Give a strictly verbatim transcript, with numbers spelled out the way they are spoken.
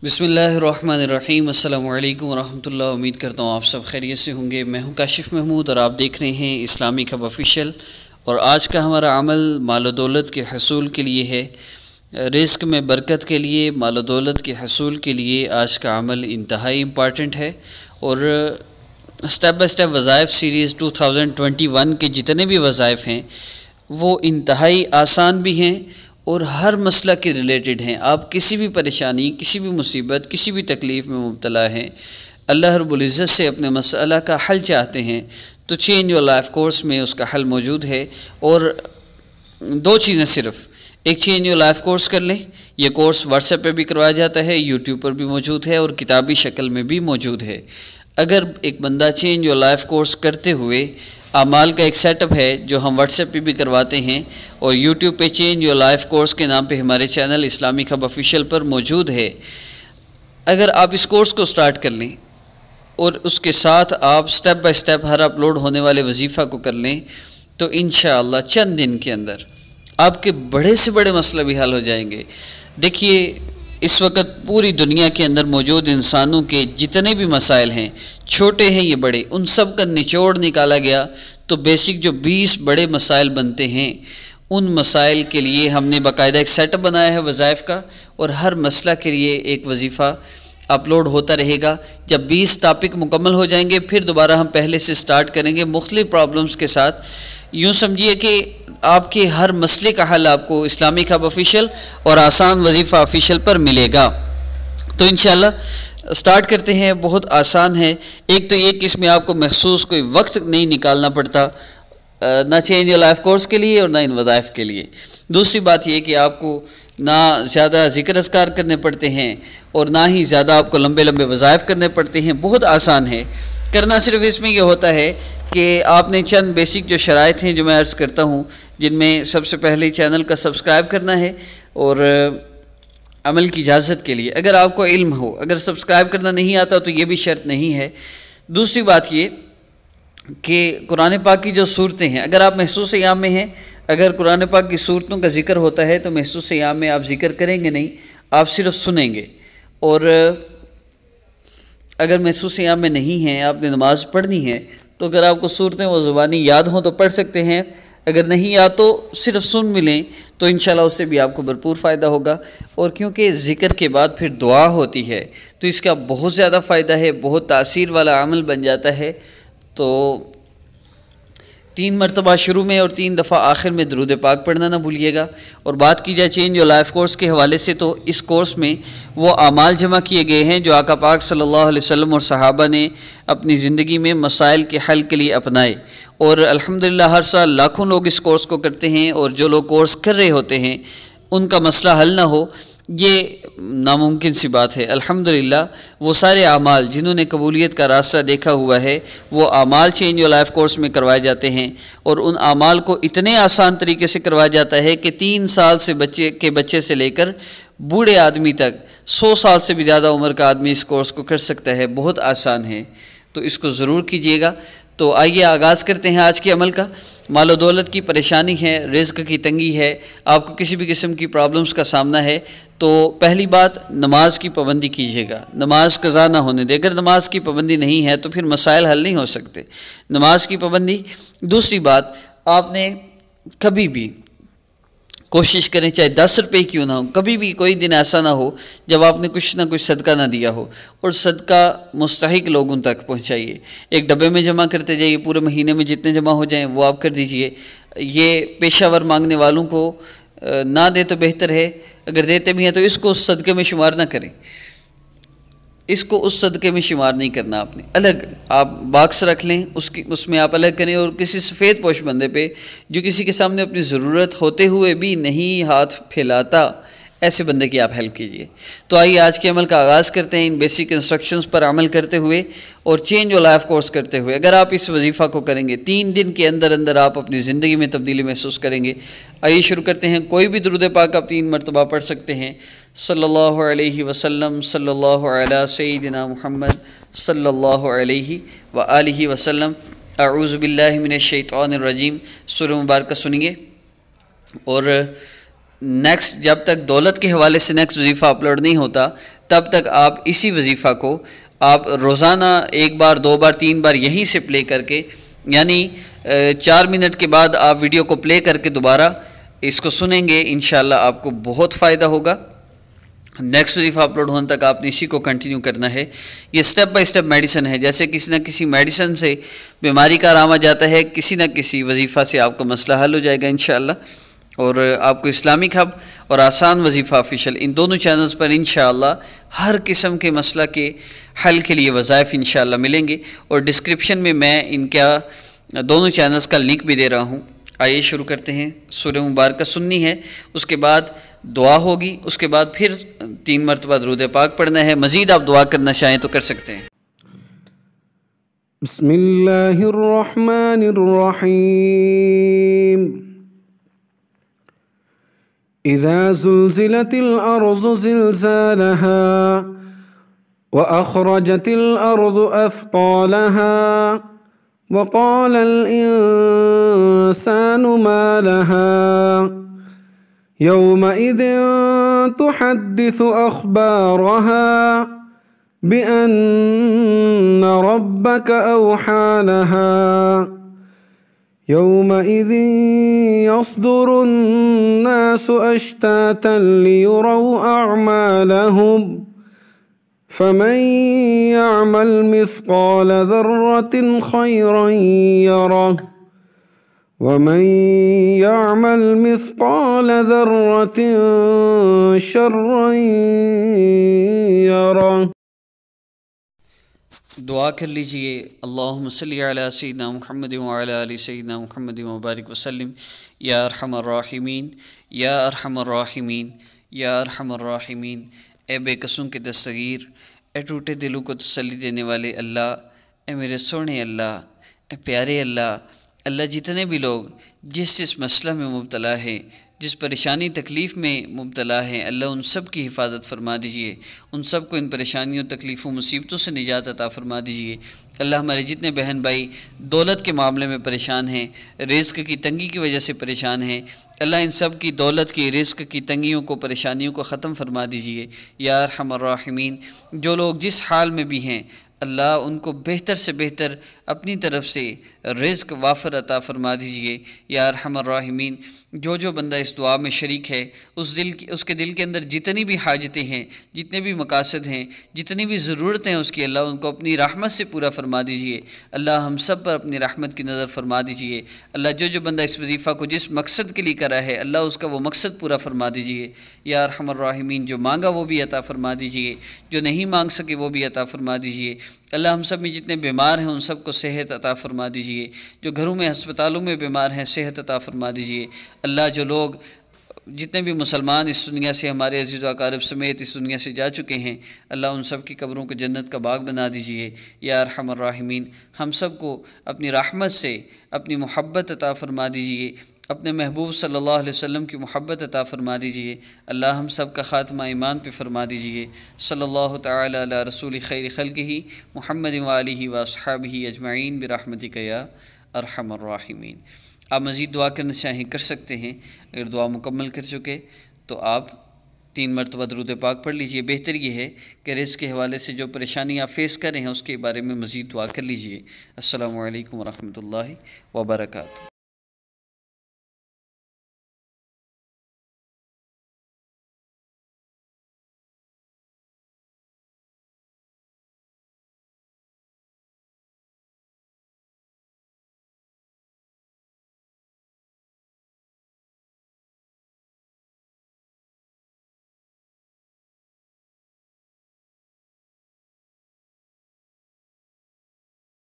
بسم اللہ الرحمن الرحیم۔ السلام علیکم ورحمۃ اللہ۔ امید کرتا ہوں آپ سب خیریت سے ہوں گے۔ میں ہوں کاشف محمود اور آپ دیکھ رہے ہیں اسلامک ہب آفیشیل، اور آج کا ہمارا عمل مال و دولت کے حصول کے لیے ہے۔ رزق میں برکت کے لیے، مال و دولت کے حصول کے لیے آج کا عمل انتہائی امپارٹنٹ ہے، اور سٹیپ بائی سٹیپ وظائف سیریز دو ہزار اکیس کے جتنے بھی وظائف ہیں وہ انتہائی آسان بھی ہیں اور ہر مسئلہ کے ریلیٹڈ ہیں۔ آپ کسی بھی پریشانی، کسی بھی مصیبت، کسی بھی تکلیف میں مبتلا ہیں، اللہ رب العزت سے اپنے مسئلہ کا حل چاہتے ہیں تو چینج یور لائف کورس میں اس کا حل موجود ہے۔ اور دو چیزیں صرف، ایک چینج یور لائف کورس کر لیں، یہ کورس واٹس ایپ پہ بھی کروایا جاتا ہے، یوٹیوب پر بھی موجود ہے اور کتابی شکل میں بھی موجود ہے۔ اگر ایک بندہ چینج یور لائف کورس کرتے ہوئے اعمال کا ایک سیٹ اپ ہے جو ہم واٹس ایپ پہ بھی کرواتے ہیں، اور یوٹیوب پہ چینج یور لائف کورس کے نام پہ ہمارے چینل اسلامک ہب آفیشیل پر موجود ہے، اگر آپ اس کورس کو سٹارٹ کر لیں اور اس کے ساتھ آپ سٹیپ بائی سٹیپ ہر اپلوڈ ہونے والے وظیفہ کو کر لیں تو انشاءاللہ چند دن کے اندر آپ کے بڑے سے بڑے مسئلہ بھی حل ہو جائیں گے۔ دیکھیے، اس وقت پوری دنیا کے اندر موجود انسانوں کے جتنے بھی مسائل ہیں، چھوٹے ہیں یہ بڑے، ان سب کا نچوڑ نکالا گیا تو بیسک جو بیس بڑے مسائل بنتے ہیں، ان مسائل کے لیے ہم نے باقاعدہ ایک سیٹ اپ بنایا ہے وظائف کا، اور ہر مسئلہ کے لیے ایک وظیفہ اپلوڈ ہوتا رہے گا۔ جب بیس ٹاپک مکمل ہو جائیں گے پھر دوبارہ ہم پہلے سے سٹارٹ کریں گے مختلف پرابلمز کے ساتھ۔ یوں سمجھیے کہ آپ کے ہر مسئلے کا حل آپ کو اسلامک ہب آفیشیل اور آسان وظیفہ آفیشیل پر ملے گا۔ تو انشاءاللہ سٹارٹ کرتے ہیں۔ بہت آسان ہے۔ ایک تو یہ کہ اس میں آپ کو محسوس کوئی وقت نہیں نکالنا پڑتا، نہ چینج یور لائف کورس کے لیے اور نہ ان وظائف کے لیے۔ دوسری بات یہ کہ آپ کو نہ زیادہ ذکر اذکار کرنے پڑتے ہیں اور نہ ہی زیادہ آپ کو لمبے لمبے وظائف کرنے پڑتے ہیں۔ بہت آسان ہے کرنا۔ صرف اس میں یہ ہوتا ہے کہ آپ نے چند بیسک جو شرائط ہیں جو میں عرض کرتا ہوں، جن میں سب سے پہلے چینل کا سبسکرائب کرنا ہے، اور عمل کی اجازت کے لیے اگر آپ کو علم ہو، اگر سبسکرائب کرنا نہیں آتا تو یہ بھی شرط نہیں ہے۔ دوسری بات یہ کہ قرآن پاک کی جو صورتیں ہیں، اگر آپ محسوس ایام میں ہیں، اگر قرآن پاک کی صورتوں کا ذکر ہوتا ہے تو محسوس ایام میں آپ ذکر کریں گے نہیں، آپ صرف سنیں گے۔ اور اگر محسوس ایام میں نہیں ہیں، آپ نے نماز پڑھنی ہے، تو اگر آپ کو صورتیں وہ زبانی یاد ہوں تو پڑھ سکتے ہیں، اگر نہیں یاد تو صرف سن ملیں تو انشاءاللہ اس سے بھی آپ کو بھرپور فائدہ ہوگا۔ اور کیونکہ ذکر کے بعد پھر دعا ہوتی ہے تو اس کا بہت زیادہ فائدہ ہے، بہت تاثیر والا عمل بن جاتا ہے۔ تو تین مرتبہ شروع میں اور تین دفعہ آخر میں درود پاک پڑھنا نہ بھولیے گا۔ اور بات کی جائے چینج یور لائف کورس کے حوالے سے، تو اس کورس میں وہ اعمال جمع کیے گئے ہیں جو آقا پاک صلی اللہ علیہ وسلم اور صحابہ نے اپنی زندگی میں مسائل کے حل کے لیے اپنائے، اور الحمدللہ ہر سال لاکھوں لوگ اس کورس کو کرتے ہیں، اور جو لوگ کورس کر رہے ہوتے ہیں ان کا مسئلہ حل نہ ہو یہ ناممکن سی بات ہے۔ الحمدللہ وہ سارے اعمال جنہوں نے قبولیت کا راستہ دیکھا ہوا ہے، وہ اعمال چینج یور لائف کورس میں کروائے جاتے ہیں، اور ان اعمال کو اتنے آسان طریقے سے کروایا جاتا ہے کہ تین سال سے بچے کے بچے سے لے کر بوڑھے آدمی تک، سو سال سے بھی زیادہ عمر کا آدمی اس کورس کو کر سکتا ہے۔ بہت آسان ہے، تو اس کو ضرور کیجیے گا۔ تو آئیے آغاز کرتے ہیں آج کے عمل کا۔ مال و دولت کی پریشانی ہے، رزق کی تنگی ہے، آپ کو کسی بھی قسم کی پرابلمز کا سامنا ہے، تو پہلی بات نماز کی پابندی کیجیے گا، نماز قضا نہ ہونے دے۔ اگر نماز کی پابندی نہیں ہے تو پھر مسائل حل نہیں ہو سکتے، نماز کی پابندی۔ دوسری بات، آپ نے کبھی بھی کوشش کریں، چاہے دس روپے کیوں نہ ہو، کبھی بھی کوئی دن ایسا نہ ہو جب آپ نے کچھ نہ کچھ صدقہ نہ دیا ہو، اور صدقہ مستحق لوگوں تک پہنچائیے۔ ایک ڈبے میں جمع کرتے جائیے، پورے مہینے میں جتنے جمع ہو جائیں وہ آپ کر دیجئے۔ یہ پیشہ ور مانگنے والوں کو نہ دے تو بہتر ہے، اگر دیتے بھی ہیں تو اس کو اس صدقے میں شمار نہ کریں، اس کو اس صدقے میں شمار نہیں کرنا۔ آپ نے الگ آپ باکس رکھ لیں، اس کی اس میں آپ الگ کریں، اور کسی سفید پوش بندے پہ جو کسی کے سامنے اپنی ضرورت ہوتے ہوئے بھی نہیں ہاتھ پھیلاتا، ایسے بندے کی آپ ہیلپ کیجئے۔ تو آئیے آج کے عمل کا آغاز کرتے ہیں، ان بیسک انسٹرکشنز پر عمل کرتے ہوئے اور چینج یور لائف کورس کرتے ہوئے۔ اگر آپ اس وظیفہ کو کریں گے تین دن کے اندر اندر آپ اپنی زندگی میں تبدیلی محسوس کریں گے۔ آئیے شروع کرتے ہیں۔ کوئی بھی درود پاک آپ تین مرتبہ پڑھ سکتے ہیں۔ صلی اللہ علیہ وسلم، صلی اللہ علی سیدنا محمد، صلی اللہ علیہ وآلہ وسلم۔ اعوذ باللہ من الشیطان الرجیم۔ سورہ مبارکہ سنیے، اور نیکسٹ جب تک دولت کے حوالے سے نیکسٹ وظیفہ اپلوڈ نہیں ہوتا تب تک آپ اسی وظیفہ کو آپ روزانہ ایک بار دو بار تین بار یہیں سے پلے کر کے، یعنی چار منٹ کے بعد آپ ویڈیو کو پلے کر کے دوبارہ اس کو سنیں گے، انشاءاللہ آپ کو بہت فائدہ ہوگا۔ نیکسٹ وظیفہ اپلوڈ ہونے تک آپ نے اسی کو کنٹینیو کرنا ہے۔ یہ سٹیپ بائی سٹیپ میڈیسن ہے، جیسے کسی نہ کسی میڈیسن سے بیماری کا آرام آ جاتا ہے، کسی نہ کسی وظیفہ سے آپ کا مسئلہ حل ہو جائے گا انشاءاللہ۔ اور آپ کو اسلامک ہب اور آسان وظیفہ آفیشیل ان دونوں چینلز پر انشاءاللہ ہر قسم کے مسئلہ کے حل کے لیے وظائف انشاءاللہ ملیں گے، اور ڈسکرپشن میں میں ان کا دونوں چینلز کا لنک بھی دے رہا ہوں۔ آئیے شروع کرتے ہیں۔ سورہ مبارکہ سننی ہے، اس کے بعد دعا ہوگی، اس کے بعد پھر تین مرتبہ درود پاک پڑھنا ہے۔ مزید آپ دعا کرنا چاہیں تو کر سکتے ہیں۔ بسم اللہ الرحمن الرحیم۔ اذا زلزلت الارض زلزالها واخرجت الارض اثقالها وقال الانسان ما لها يومئذ تحدث اخبارها بأن ربك أوحى لها يومئذ يصدر الناس أشتاتا ليروا أعمالهم فمن يعمل مثقال ذرة خيرا يره ومن يعمل مثقال ذرة شرا يره۔ دعا کر لیجئے۔ اللہم صلی علی سیدنا محمد وعلی آل سیدنا محمد مبارک وسلم، یا ارحم الراحمین یا ارحم الراحمین یا ارحم الراحمین۔ اے بے قصوں کے دستگیر، اے ٹوٹے دلوں کو تسلی دینے والے اللہ، اے میرے سونے اللہ، اے پیارے اللہ، اللہ جتنے بھی لوگ جس جس مسئلہ میں مبتلا ہیں، جس پریشانی تکلیف میں مبتلا ہیں، اللہ ان سب کی حفاظت فرما دیجئے، ان سب کو ان پریشانیوں تکلیفوں مصیبتوں سے نجات عطا فرما دیجئے۔ اللہ ہمارے جتنے بہن بھائی دولت کے معاملے میں پریشان ہیں، رزق کی تنگی کی وجہ سے پریشان ہیں، اللہ ان سب کی دولت کی، رزق کی تنگیوں کو، پریشانیوں کو ختم فرما دیجئے یا ارحم الراحمین۔ جو لوگ جس حال میں بھی ہیں اللہ ان کو بہتر سے بہتر اپنی طرف سے رزق وافر عطا فرما دیجئے یا ارحم الراحمین۔ جو جو بندہ اس دعا میں شریک ہے، اس دل کی اس کے دل کے اندر جتنی بھی حاجتیں ہیں، جتنے بھی مقاصد ہیں، جتنی بھی ضرورتیں ہیں اس کی، اللہ ان کو اپنی رحمت سے پورا فرما دیجئے۔ اللہ ہم سب پر اپنی رحمت کی نظر فرما دیجئے۔ اللہ جو جو بندہ اس وظیفہ کو جس مقصد کے لیے کرا ہے، اللہ اس کا وہ مقصد پورا فرما دیجئے یا ارحم الراحمین۔ جو مانگا وہ بھی عطا فرما دیجئے، جو نہیں مانگ سکے وہ بھی عطا فرما دیجئے۔ اللہ ہم سب میں جتنے بیمار ہیں ان سب کو صحت عطا فرما دیجئے، جو گھروں میں ہسپتالوں میں بیمار ہیں صحت عطا فرما دیجئے۔ اللہ جو لوگ جتنے بھی مسلمان اس دنیا سے، ہمارے عزیز و اقارب سمیت اس دنیا سے جا چکے ہیں، اللہ ان سب کی قبروں کو جنت کا باغ بنا دیجئے یا ارحم الراحمین۔ ہم سب کو اپنی رحمت سے اپنی محبت عطا فرما دیجئے، اپنے محبوب صلی اللہ علیہ وسلم کی محبت عطا فرما دیجئے۔ اللہ ہم سب کا خاتمہ ایمان پہ فرما دیجئے۔ صلی اللہ تعالی علی رسول خیر خلقہ محمد وآلہ واصحابہ اجمعین برحمتک یا ارحم الراحمین۔ آپ مزید دعا کرنا چاہیں کر سکتے ہیں۔ اگر دعا مکمل کر چکے تو آپ تین مرتبہ درود پاک پڑھ لیجئے۔ بہتر یہ ہے کہ رزق کے حوالے سے جو پریشانی آپ فیس کر رہے ہیں اس کے بارے میں مزید دعا کر لیجئے۔ السلام علیکم ورحمۃ اللہ وبرکاتہ۔